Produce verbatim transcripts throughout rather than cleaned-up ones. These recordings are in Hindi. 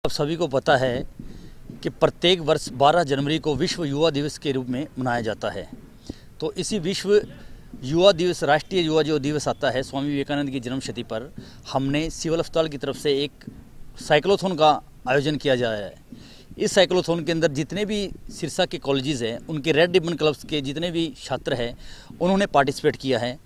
आप सभी को पता है कि प्रत्येक वर्ष बारह जनवरी को विश्व युवा दिवस के रूप में मनाया जाता है। तो इसी विश्व युवा दिवस, राष्ट्रीय युवा जो दिवस आता है स्वामी विवेकानंद की जन्म शती पर, हमने सिविल अस्पताल की तरफ से एक साइक्लोथॉन का आयोजन किया जा रहा है। इस साइक्लोथॉन के अंदर जितने भी सिरसा के कॉलेजेस हैं, उनके रेड रिबन क्लब्स के जितने भी छात्र हैं, उन्होंने पार्टिसिपेट किया है।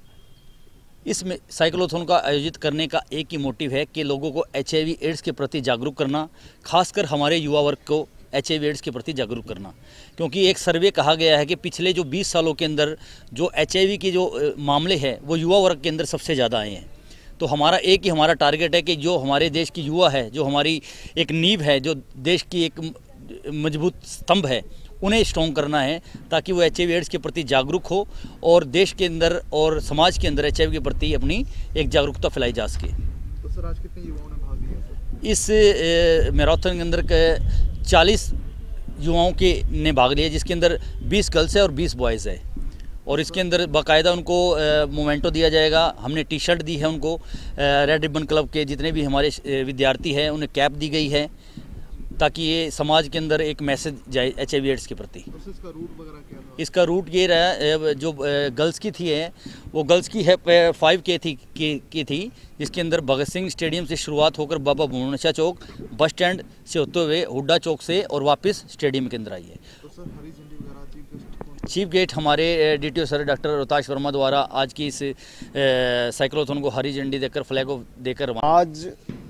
इस साइक्लोथॉन का आयोजित करने का एक ही मोटिव है कि लोगों को एच आई वी एड्स के प्रति जागरूक करना, खासकर हमारे युवा वर्ग को एच आई वी एड्स के प्रति जागरूक करना। क्योंकि एक सर्वे कहा गया है कि पिछले जो बीस सालों के अंदर जो एच आई वी के जो मामले हैं वो युवा वर्ग के अंदर सबसे ज़्यादा आए हैं। तो हमारा एक ही हमारा टारगेट है कि जो हमारे देश की युवा है, जो हमारी एक नींव है, जो देश की एक मजबूत स्तंभ है, उन्हें स्ट्रॉन्ग करना है ताकि वो एच आई वी एड्स के प्रति जागरूक हो और देश के अंदर और समाज के अंदर एच आई वी के प्रति अपनी एक जागरूकता फैलाई जा सके। तो सर आज कितने युवाओं ने भाग लिया? इस मैराथन के अंदर के चालीस युवाओं के ने भाग लिया, जिसके अंदर बीस गर्ल्स है और बीस बॉयज़ है। और इसके अंदर बाकायदा उनको मोमेंटो दिया जाएगा। हमने टी शर्ट दी है उनको। रेड रिबन क्लब के जितने भी हमारे विद्यार्थी हैं उन्हें कैप दी गई है ताकि ये समाज के अंदर एक मैसेज जाए एच आई वी एड्स के प्रति। इसका रूट वगैरह क्या था? इसका रूट ये रहा, जो गर्ल्स की थी है वो गर्ल्स की है फाइव के थी की, की थी जिसके अंदर भगत सिंह स्टेडियम से शुरुआत होकर बाबा भुवनेश्वर चौक बस स्टैंड से होते हुए हुड्डा चौक से और वापस स्टेडियम के अंदर आई है। तो सर हरी झंडी वगैरह चीफ गेस्ट चीफ गेस्ट हमारे D T O sir doctor Rohtash Verma द्वारा आज की इस साइक्लोथॉन को हरी झंडी देकर फ्लैग ऑफ देकर आज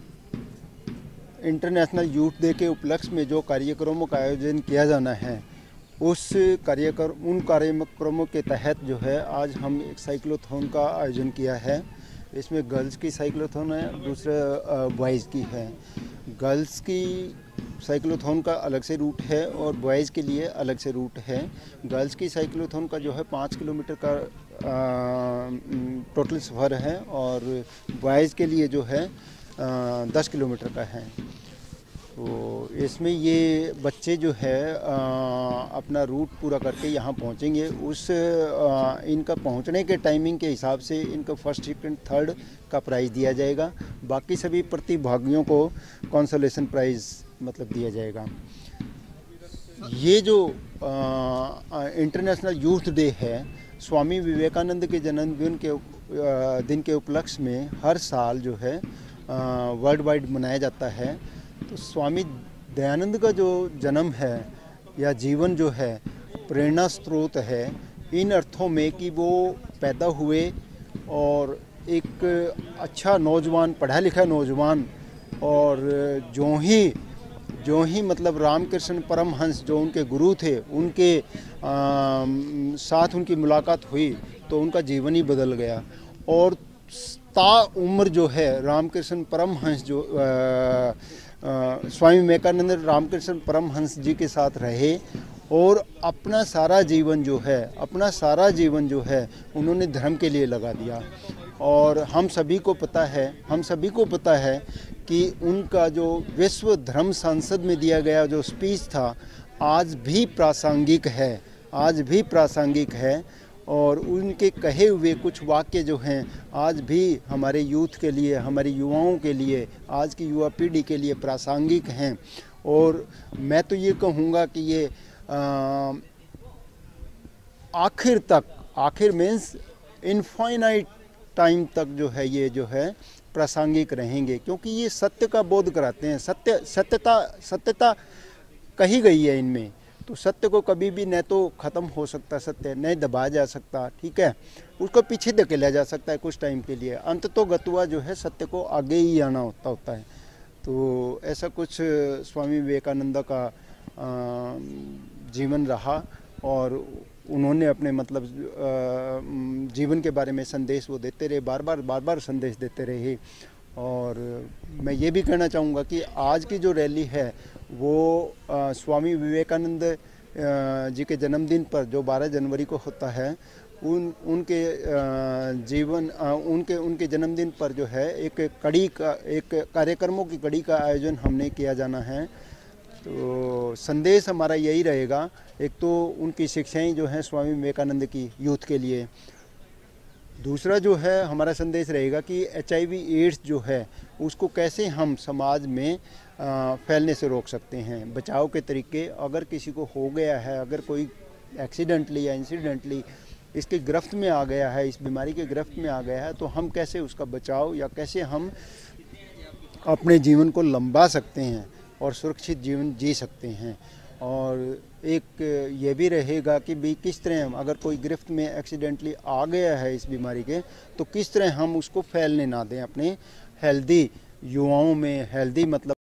इंटरनेशनल यूथ डे के उपलक्ष्य में जो कार्यक्रमों का आयोजन किया जाना है, उस कार्यक्रम उन कार्यक्रमों के तहत जो है आज हम एक साइक्लोथॉन का आयोजन किया है। इसमें गर्ल्स की साइक्लोथॉन है, दूसरा बॉयज़ की है। गर्ल्स की साइक्लोथॉन का अलग से रूट है और बॉयज़ के लिए अलग से रूट है। गर्ल्स की साइक्लोथॉन का जो है पाँच किलोमीटर का टोटल सफ़र है और बॉयज़ के लिए जो है आ, दस किलोमीटर का है। तो इसमें ये बच्चे जो है आ, अपना रूट पूरा करके यहाँ पहुँचेंगे। उस आ, इनका पहुँचने के टाइमिंग के हिसाब से इनको फर्स्ट सेकंड थर्ड का प्राइज़ दिया जाएगा। बाकी सभी प्रतिभागियों को कंसोलेशन प्राइज़ मतलब दिया जाएगा। ये जो इंटरनेशनल यूथ डे है, स्वामी विवेकानंद के जन्मदिन के आ, दिन के उपलक्ष्य में हर साल जो है वर्ल्ड वाइड मनाया जाता है। तो स्वामी दयानंद का जो जन्म है या जीवन जो है प्रेरणा स्रोत है, इन अर्थों में कि वो पैदा हुए और एक अच्छा नौजवान, पढ़ा लिखा नौजवान, और जो ही जो ही मतलब रामकृष्ण परमहंस जो उनके गुरु थे, उनके आ, साथ उनकी मुलाकात हुई तो उनका जीवन ही बदल गया। और ता उम्र जो है रामकृष्ण परमहंस जो आ, आ, स्वामी विवेकानंद रामकृष्ण परमहंस जी के साथ रहे और अपना सारा जीवन जो है अपना सारा जीवन जो है उन्होंने धर्म के लिए लगा दिया। और हम सभी को पता है हम सभी को पता है कि उनका जो विश्व धर्म संसद में दिया गया जो स्पीच था आज भी प्रासंगिक है आज भी प्रासंगिक है और उनके कहे हुए कुछ वाक्य जो हैं आज भी हमारे यूथ के लिए, हमारे युवाओं के लिए, आज की युवा पीढ़ी के लिए प्रासंगिक हैं। और मैं तो ये कहूँगा कि ये आ, आखिर तक आखिर मीन्स इनफाइनाइट टाइम तक जो है ये जो है प्रासंगिक रहेंगे, क्योंकि ये सत्य का बोध कराते हैं। सत्य सत्यता सत्यता कही गई है इनमें। तो सत्य को कभी भी न तो ख़त्म हो सकता, सत्य न दबाया जा सकता, ठीक है, उसको पीछे धकेला जा सकता है कुछ टाइम के लिए। अंत तो गतुआ जो है सत्य को आगे ही आना होता होता है। तो ऐसा कुछ स्वामी विवेकानंद का जीवन रहा और उन्होंने अपने मतलब जीवन के बारे में संदेश वो देते रहे, बार बार बार बार संदेश देते रहे। और मैं ये भी कहना चाहूँगा कि आज की जो रैली है वो आ, स्वामी विवेकानंद जी के जन्मदिन पर जो बारह जनवरी को होता है, उन उनके आ, जीवन आ, उनके उनके जन्मदिन पर जो है एक कड़ी का एक कार्यक्रमों की कड़ी का आयोजन हमने किया जाना है। तो संदेश हमारा यही रहेगा, एक तो उनकी शिक्षाएं जो हैं स्वामी विवेकानंद की यूथ के लिए, दूसरा जो है हमारा संदेश रहेगा कि एच आई वी एड्स जो है उसको कैसे हम समाज में आ, फैलने से रोक सकते हैं। बचाव के तरीके, अगर किसी को हो गया है, अगर कोई एक्सीडेंटली या इंसिडेंटली इसके गिरफ्त में आ गया है, इस बीमारी के गिरफ्त में आ गया है, तो हम कैसे उसका बचाव या कैसे हम अपने जीवन को लंबा सकते हैं और सुरक्षित जीवन जी सकते हैं। और एक ये भी रहेगा कि भी किस तरह हम, अगर कोई गिरफ्त में एक्सीडेंटली आ गया है इस बीमारी के, तो किस तरह हम उसको फैलने ना दें अपने हेल्दी युवाओं में। हेल्दी मतलब